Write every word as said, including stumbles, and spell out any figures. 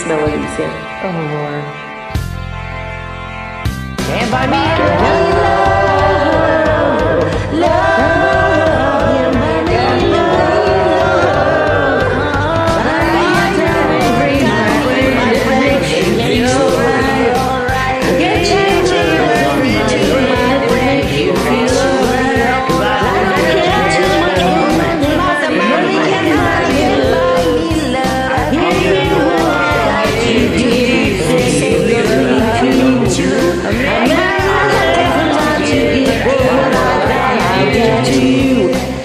melodies here. Oh Lord. Can't buy me love, love. Can't buy me love. Buy me every night when my way feels alright. Get change every day my way you feel alright. I care too much for money, but the money can buy me love. I give you what I give you. Say you love me too. I'm not to give what I give to you.